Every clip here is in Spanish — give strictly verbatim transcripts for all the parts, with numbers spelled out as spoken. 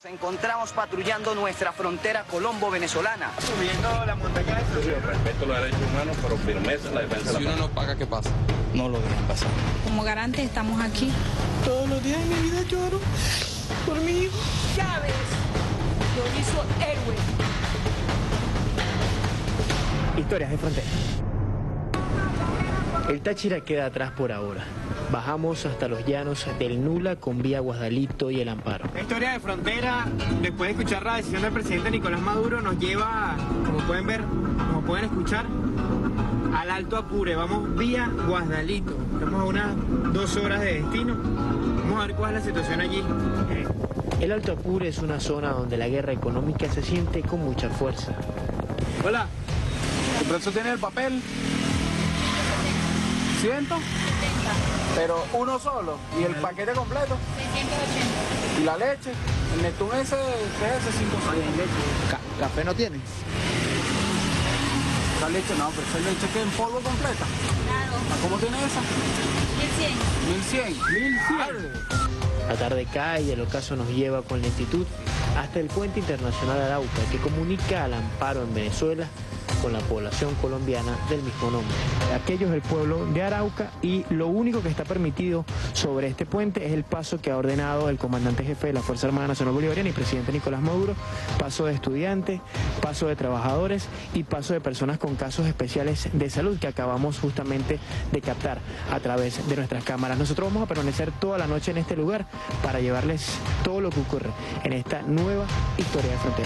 Nos encontramos patrullando nuestra frontera colombo-venezolana. Subiendo la montaña de Yo respeto los derechos humanos, pero firmeza en la defensa de la Si uno no paga, ¿qué pasa? No lo dejan pasar. Como garante estamos aquí. Todos los días de mi vida lloro por mi hijo. Chávez lo hizo héroe. Historias de frontera. El Táchira queda atrás por ahora. Bajamos hasta los llanos del Nula con vía Guasdalito y El Amparo. La historia de frontera, después de escuchar la decisión del presidente Nicolás Maduro, nos lleva, como pueden ver, como pueden escuchar, al Alto Apure. Vamos vía Guasdalito. Estamos a unas dos horas de destino. Vamos a ver cuál es la situación allí. El Alto Apure es una zona donde la guerra económica se siente con mucha fuerza. Hola, ¿tu precio tiene el papel? ¿ciento? Pero uno solo. ¿Y el paquete completo? seiscientos ochenta. ¿Y la leche? ¿El Neptune ese? ¿Qué es ese? cinco ¿Café no tiene? La leche no, pero esa leche que en polvo completa. Claro. ¿Cómo tiene esa? mil cien. mil cien. mil cien. La tarde cae y el ocaso nos lleva con lentitud hasta el puente internacional Arauca, que comunica al Amparo en Venezuela con la población colombiana del mismo nombre. Aquello es el pueblo de Arauca y lo único que está permitido sobre este puente es el paso que ha ordenado el comandante jefe de la Fuerza Armada Nacional Bolivariana y presidente Nicolás Maduro, paso de estudiantes, paso de trabajadores y paso de personas con casos especiales de salud que acabamos justamente de captar a través de nuestras cámaras. Nosotros vamos a permanecer toda la noche en este lugar para llevarles todo lo que ocurre en esta nueva historia de frontera.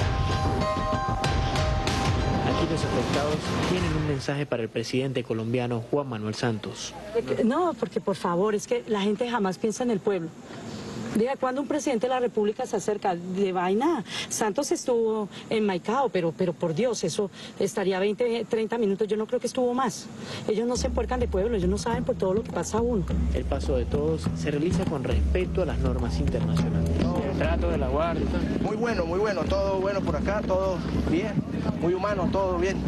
Aquí los afectados tienen un mensaje para el presidente colombiano Juan Manuel Santos. No, porque por favor, es que la gente jamás piensa en el pueblo. Diga, cuando un presidente de la República se acerca de vaina, Santos estuvo en Maicao, pero, pero por Dios, eso estaría veinte, treinta minutos, yo no creo que estuvo más. Ellos no se empuercan de pueblo, ellos no saben por todo lo que pasa a uno. El paso de todos se realiza con respeto a las normas internacionales. El trato de la guardia. Muy bueno, muy bueno, todo bueno por acá, todo bien, muy humano, todo bien.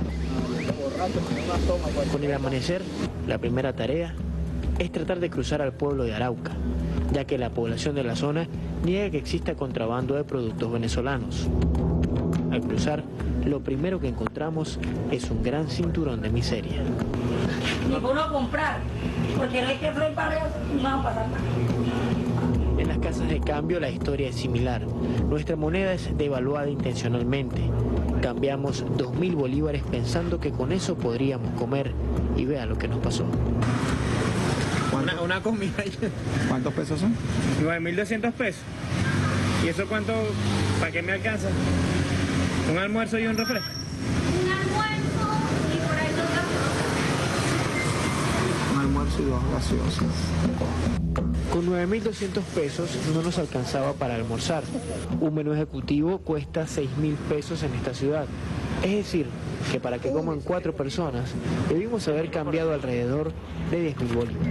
Con el amanecer, la primera tarea es tratar de cruzar al pueblo de Arauca, ya que la población de la zona niega que exista contrabando de productos venezolanos. Al cruzar, lo primero que encontramos es un gran cinturón de miseria. Ninguno a comprar, porque no hay que hacer barrios y no va a pasar nada. En las casas de cambio la historia es similar. Nuestra moneda es devaluada intencionalmente. Cambiamos dos mil bolívares pensando que con eso podríamos comer y vea lo que nos pasó. Una, una comida. ¿Cuántos pesos son? nueve mil doscientos pesos. ¿Y eso cuánto? ¿Para qué me alcanza? ¿Un almuerzo y un refresco? Un almuerzo y por ahí dos gaseosas. Un almuerzo y dos gaseosas. Con nueve mil doscientos pesos no nos alcanzaba para almorzar. Un menú ejecutivo cuesta seis mil pesos en esta ciudad. Es decir, que para que coman cuatro personas debimos haber cambiado alrededor de diez mil bolívares.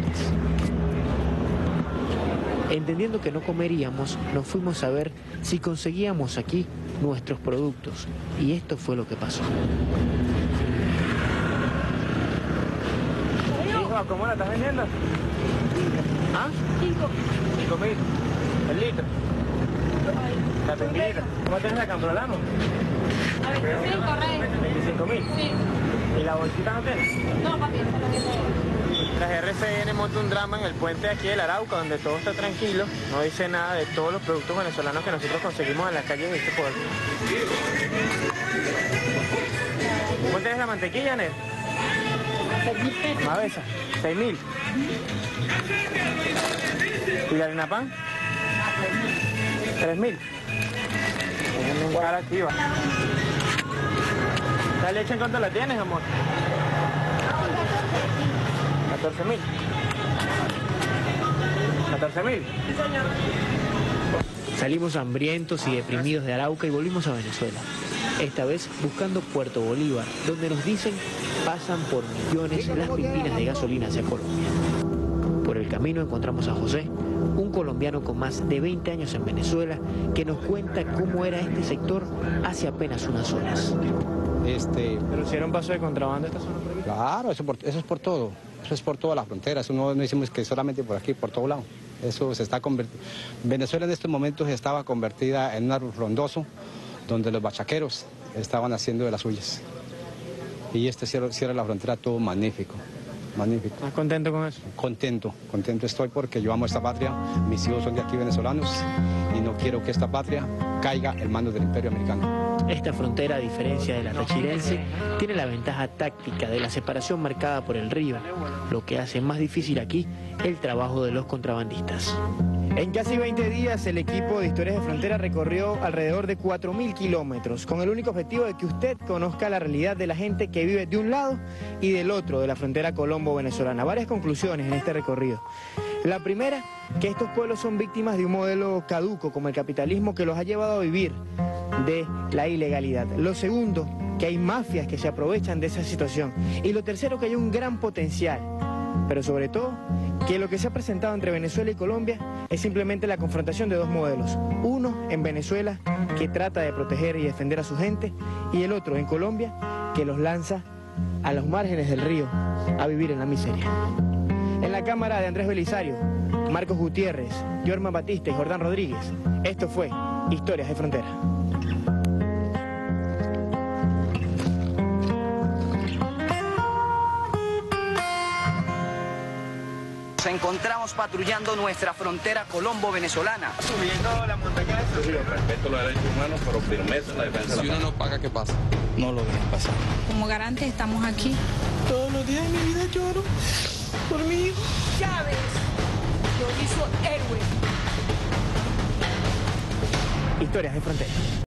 Entendiendo que no comeríamos, nos fuimos a ver si conseguíamos aquí nuestros productos. Y esto fue lo que pasó. Hijo, ¿cómo la estás vendiendo? ¿Ah? Cinco. Cinco mil. ¿El litro? La tendita. ¿Cómo tienes la camprolamos? A ver, sí, correcto. veinticinco mil. Sí. ¿Y la bolsita no tienes? No, papi, eso no tiene. Tras R C N monta un drama en el puente de aquí del Arauca, donde todo está tranquilo. No dice nada de todos los productos venezolanos que nosotros conseguimos en las calles de este pueblo. ¿Cómo tienes la mantequilla, Ned? Mavesa, seis mil. ¿Y la harina pan? tres mil. Tienen un cara activa. ¿La leche en cuánto la tienes, amor? catorce mil. catorce mil. Salimos hambrientos y deprimidos de Arauca y volvimos a Venezuela. Esta vez buscando Puerto Bolívar, donde nos dicen pasan por millones las pipinas de gasolina hacia Colombia. Por el camino encontramos a José, un colombiano con más de veinte años en Venezuela, que nos cuenta cómo era este sector hace apenas unas horas. Este, ¿Pero si era un paso de contrabando esta zona? Claro, eso, por, eso es por todo. Eso es por toda la frontera. Eso no, no decimos que solamente por aquí, por todo lado. Eso se está convirtiendo. Venezuela en estos momentos estaba convertida en un árbol frondoso donde los bachaqueros estaban haciendo de las suyas. Y este cierra, cierra la frontera todo magnífico, magnífico. ¿Estás contento con eso? Contento, contento estoy porque yo amo esta patria, mis hijos son de aquí venezolanos y no quiero que esta patria caiga en manos del imperio americano. Esta frontera, a diferencia de la tachirense, tiene la ventaja táctica de la separación marcada por el río, lo que hace más difícil aquí el trabajo de los contrabandistas. En casi veinte días, el equipo de Historias de Frontera recorrió alrededor de cuatro mil kilómetros, con el único objetivo de que usted conozca la realidad de la gente que vive de un lado y del otro de la frontera colombo-venezolana. Varias conclusiones en este recorrido. La primera, que estos pueblos son víctimas de un modelo caduco como el capitalismo que los ha llevado a vivir de la ilegalidad. Lo segundo, que hay mafias que se aprovechan de esa situación. Y lo tercero, que hay un gran potencial. Pero sobre todo, que lo que se ha presentado entre Venezuela y Colombia es simplemente la confrontación de dos modelos. Uno en Venezuela, que trata de proteger y defender a su gente, y el otro en Colombia, que los lanza a los márgenes del río a vivir en la miseria. En la cámara de Andrés Belisario, Marcos Gutiérrez, Yorma Batista y Jordán Rodríguez, esto fue Historias de Frontera. Nos encontramos patrullando nuestra frontera colombo-venezolana. Subiendo la montaña de Yo respeto los derechos humanos, pero firmeza en la defensa de la Si uno no paga, ¿qué pasa? No lo dejan pasar. Como garantes estamos aquí. Todos los días de mi vida lloro por mi hijo. Chávez lo hizo héroe. Historias de Frontera.